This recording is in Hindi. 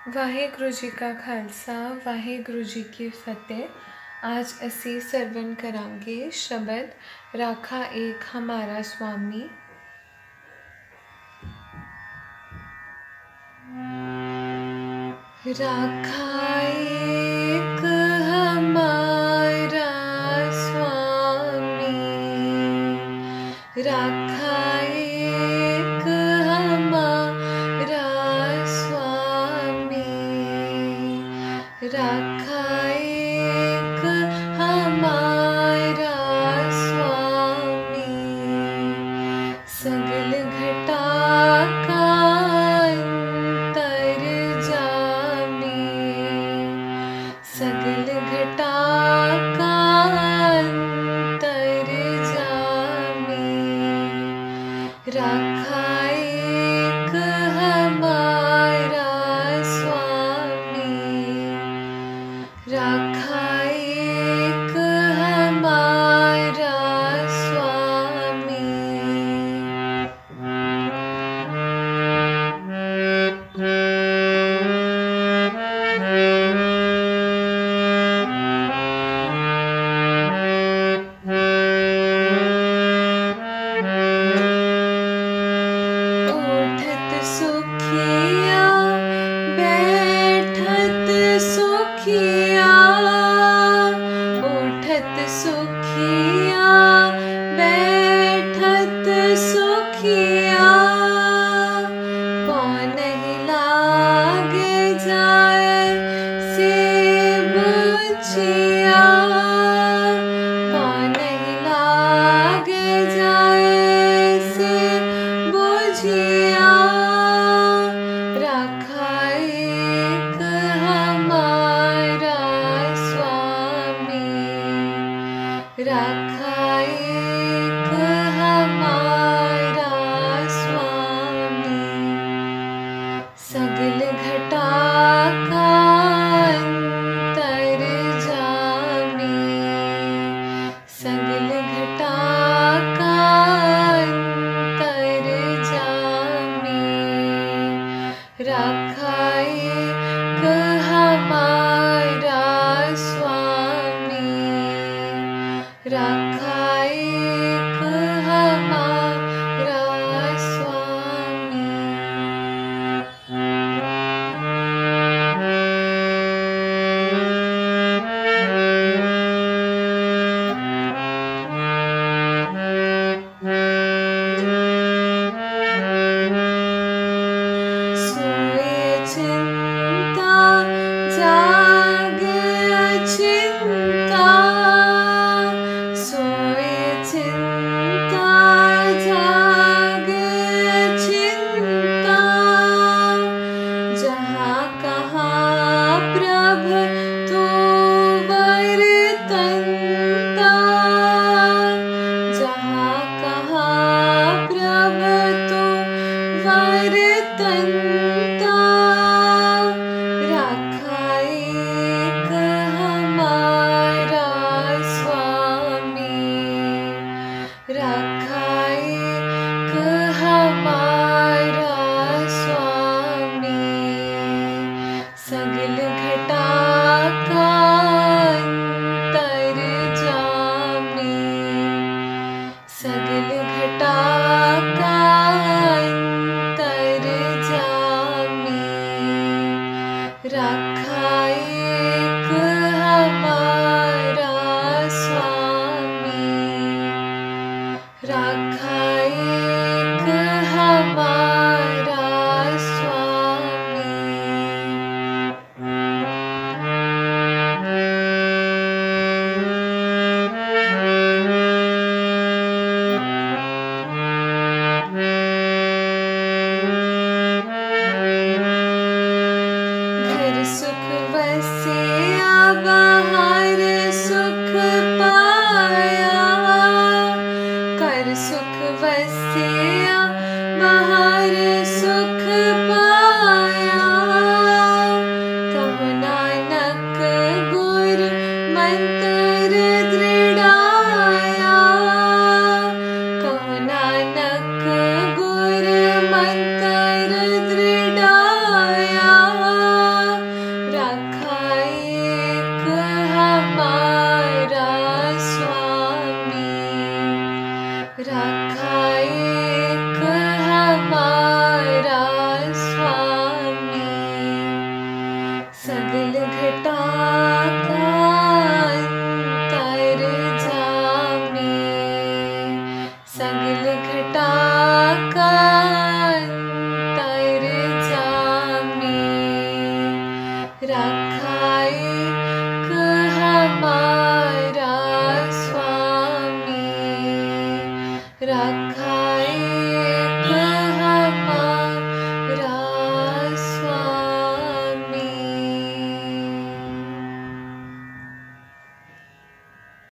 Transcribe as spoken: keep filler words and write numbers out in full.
वाहेगुरु जी का खालसा वाहेगुरु जी की फतेह। आज असी सरवण करांगे शबद राखा एक हमारा स्वामी। राखा एक हमारा स्वामी, राखा एक हमारा स्वामी, राखा एक हमारा स्वामी। सगल घटा का अंतर जामी, सगल घटा का अंतर जामी। राखा एक हमारा स्वामी, राखा एक हमारा स्वामी। उठत सुखिया बैठत सुखिया, उठत सुखिया बैठत सुखिया। कौन नहीं लागे जाए से बुझिया, कौन नहीं लागे जाए से बुझिया। राखा एक हमारा स्वामी, राखा एक हमारा स्वामी। सगल घटा का अंतर जामी, सगल घटा का अंतर जामी। राखा एक हमारा स्वामी, राखा एक हमारा स्वामी। सोए नील घटा का अंतर जामी, रखा एक हमारा स्वामी, रखा